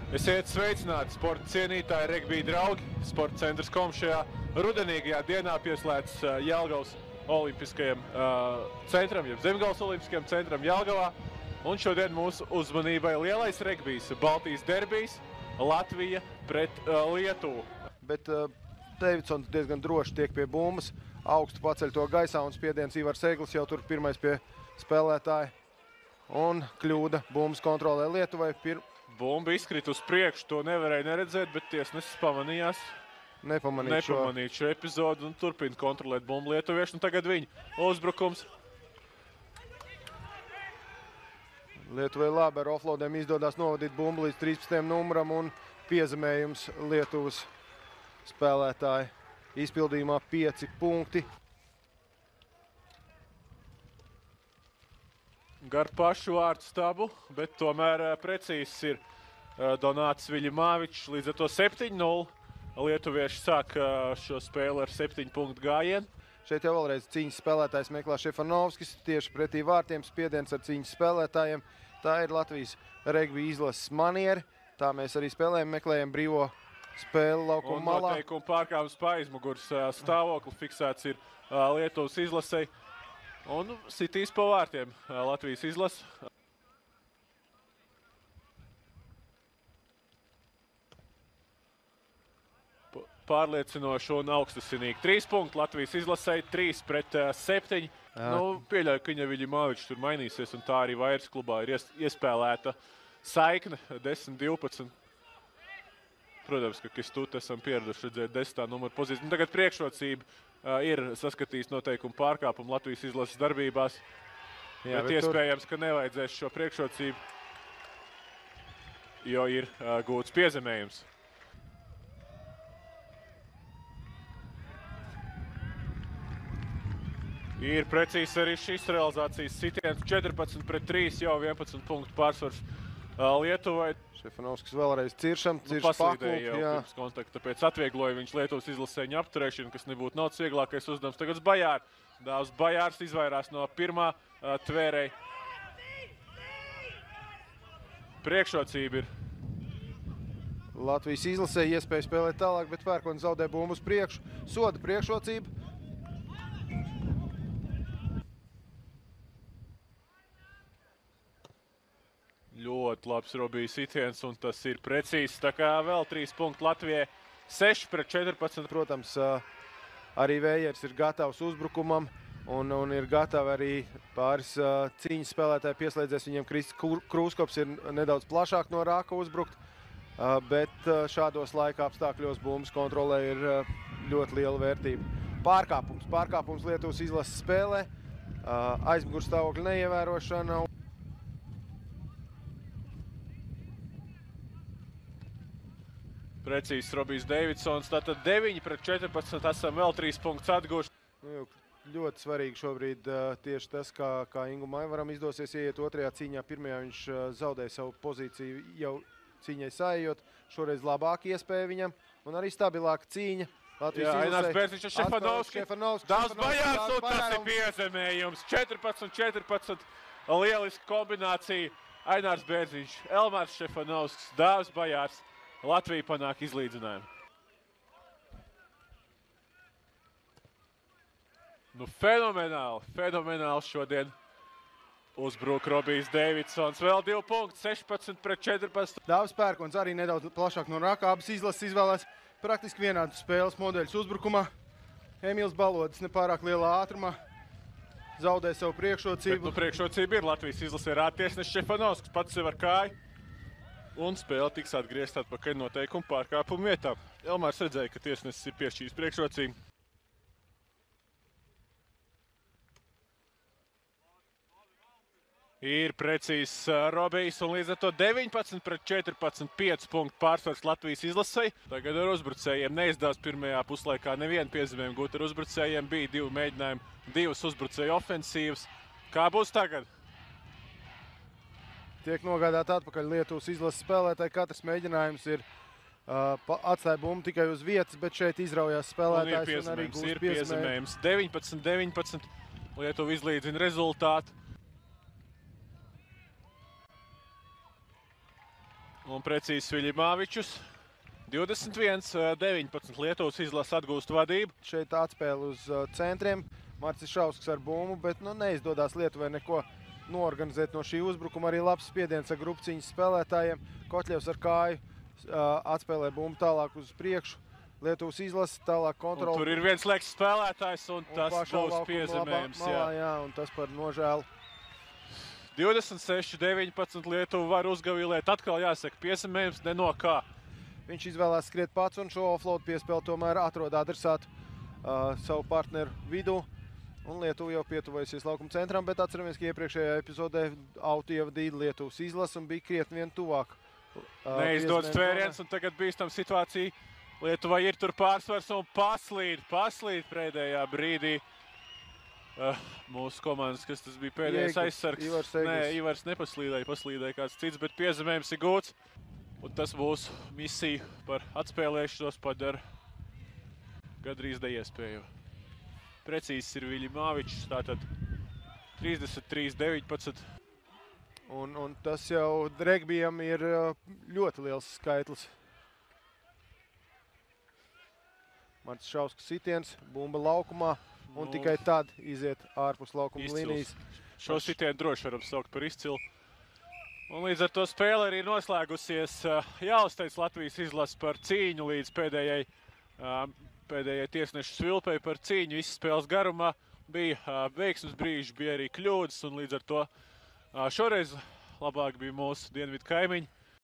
Esiet sveicināti, sporta cienītāji, regbija draugi. Sporta centrs.com šajā rudenīgajā dienā pieslēdz Jelgavas olimpiskajam centram, jeb Zemgales olimpiskajam centram Jelgavā. Un šodien mūsu uzmanībai lielais regbijs, Baltijas derbijs, Latvija pret Lietuvu. Bet Deividsons diezgan droši tiek pie bumbas, augstu paceļ to gaisā un spiediens Ivars Eglis jau tur pirmais pie spēlētāja. Un kļūda bumbas kontrolē Lietuvai. Bumba izkrita uz priekšu, to nevarēja neredzēt, bet tiesnesis pamanījās. Nepamanīt šo epizodu un turpina kontrolēt bumbu lietuviešu. Un tagad viņa uzbrukums. Lietuvai labi ar offloadiem izdodās novadīt bumbu līdz 13. numuram un piezemējums Lietuvas spēlētāji. Izpildījumā 5 punkti. Gar pašu vārtu stabu, bet tomēr precīzs ir Donāts Viļimāvičs. Līdz ar to 7-0. Lietuvieši sāk šo spēli ar 7 punktu gājienu. Šeit jau vēlreiz cīņas spēlētājs meklē Šefanovskis, tieši pretī vārtiem spiediens ar cīņas spēlētājiem. Tā ir Latvijas regbija izlases maniera. Tā mēs arī spēlējam, meklējam brīvo spēli laukuma malā. Un noteikuma pārkāpums pa aizmugurs stāvokli fiksēts ir Lietuvas izlasei. Un sitīs pa vārtiem Latvijas izlase. Pārliecinoši un augstasinīgi. 3 punkti Latvijas izlasei, 3 pret 7. Pieļauju, ka viņa Viļimāvičs tur mainīsies, un tā arī vairs klubā ir iespēlēta saikne 10-12. Protams, ka Kistut esam pieraduši redzēt 10. numuru pozīciju. Tagad priekšrocība ir saskatījis noteikumu pārkāpumu Latvijas izlases darbībās. Jā, bet iespējams, ka nevajadzēs šo priekšrocību, jo ir gūts piezemējums. Ir precīzi arī šīs realizācijas sitiens 14 pret 3, jau 11 punktu pārsvars Lietuvai. Šefanovskis vēlreiz cirš paslīdēja jau pirms kontakta, tāpēc atviegloja viņš Lietuvas izlasēņu apturēšanu, kas nebūtu naudas vieglākais uzdevums. Tagad Bajār. Dāvs Bajārs izvairās no pirmā tvērēja. Priekšrocība ir. Latvijas izlasē iespēja spēlēt tālāk, bet Pērkons zaudē bumbu uz priekšu. Soda priekšrocība. Ļoti labs Robijas sitiens, un tas ir precīzs. Tā kā vēl 3 punkti Latvijai, 6 pret 14. Protams, arī Vējers ir gatavs uzbrukumam, un ir gatavi arī pāris cīņas spēlētāji pieslēdzies. Viņiem Kristis Krūskops ir nedaudz plašāk no rāka uzbrukt, bet šādos laika apstākļos bumbas kontrolē ir ļoti liela vērtība. Pārkāpums Lietuvas izlases spēlē, aizmugurs stāvokļa neievērošana. Precīzs Robijs Deividsons, tātad 9 pret 14, esam vēl 3 punktus atguši. Ļoti svarīgi šobrīd tieši tas, kā Ingu Maivaram izdosies ieiet otrajā cīņā. Pirmajā viņš zaudēja savu pozīciju jau cīņai saejot. Šoreiz labāka iespēja viņam un arī stabilāka cīņa. Jā, Ainārs Bērziņš ar Šefanovski. Dāvs Bajārs, un tas ir piezemējums. 14-14, lieliska kombinācija. Ainārs Bērziņš, Elmārs Šefanovskis, Dāvs Bajārs. Latvija panāk izlīdzinājumu. Fenomenāli šodien uzbruk Robijs Deividsons. Vēl 2 punkti, 16 pret 14. Dāvs Pērkons arī nedaudz plašāk no rāka. Abas izlases izvēlēs praktiski vienādu spēles modeļus uzbrukumā. Emīls Balodis nepārāk lielā ātrumā zaudē savu priekšrocību. Bet priekšrocība ir Latvijas izlasē rātiesnes Šefanovskis, pats sev ar kāju. Un spēle tiks atgriezta atpakaļ noteikumu pārkāpumu vietā. Elmārs redzēja, ka tiesnesis ir piešķīris priekšrocību. Ir precīzs Robijs, un līdz ar to 19 pret 14, 5 punktu pārsvars Latvijas izlasei. Tagad ar uzbrucējiem neizdevās pirmajā puslaikā nevienu piezemējumu gūt ar uzbrucējiem. Bija 2 mēģinājumi, 2 uzbrucēju ofensīvas. Kā būs tagad? Tiek nogādāti atpakaļ Lietuvas izlases spēlētāji. Katrs mēģinājums ir atstāja bumbu tikai uz vietas, bet šeit izraujās spēlētājs un arī gūst piezemējums. 19-19, Lietuva izlīdzina rezultātu. Un precīzi Viļimāvičus. 21-19 Lietuvas izlase atgūst vadību. Šeit atspēle uz centriem. Marcis Šausks ar bumbu, bet neizdodas Lietuvai neko noorganizēt no šī uzbrukuma. Arī labs spiediens ar grupciņas spēlētājiem. Kotļevs ar kāju atspēlē bumbu tālāk uz priekšu. Lietuvas izlase tālāk kontroli. Un tur ir viens liekas spēlētājs, un tas būs piezemējums. Jā, un tas par nožēlu. 26-19 Lietuva var uzgavilēt. Atkal jāsaka, piezemējums ne no kā. Viņš izvēlās skriet pats, un šo offload piespēli tomēr atrod adresātu savu partneru vidū. Un Lietuva jau pietuvojusies laukuma centram, bet atceramies, ka iepriekšējā epizodē autu ievadīja Lietuvas izlase un bija krietni vien tuvāk. Neizdodas tvēriens, un tagad bīstam situācija. Lietuvai ir tur pārsvars un paslīd pēdējā brīdī. Mūsu komandas, kas tas bija pēdējais aizsargs. Ivars nepaslīdēja, paslīdēja kāds cits, bet piezemējums ir gūts. Un tas būs misija par atspēlēšanos padara gandrīz neiespēju. Precīzs ir Viļimāvičs, tātad 33-19. Un tas jau regbijam ir ļoti liels skaitlis. Marcis Šausks sitiens, bumba laukumā, un tikai tad iziet ārpus laukuma līnijas. Šo sitienu droši varam saukt par izcilu. Un līdz ar to spēle arī noslēgusies. Jāuzteic Latvijas izlase par cīņu līdz pēdējai tiesnešu svilpei par cīņu visas spēles garumā. Bija veiksmes brīži, bija arī kļūdas, un līdz ar to šoreiz labāk bija mūsu dienvidu kaimiņi.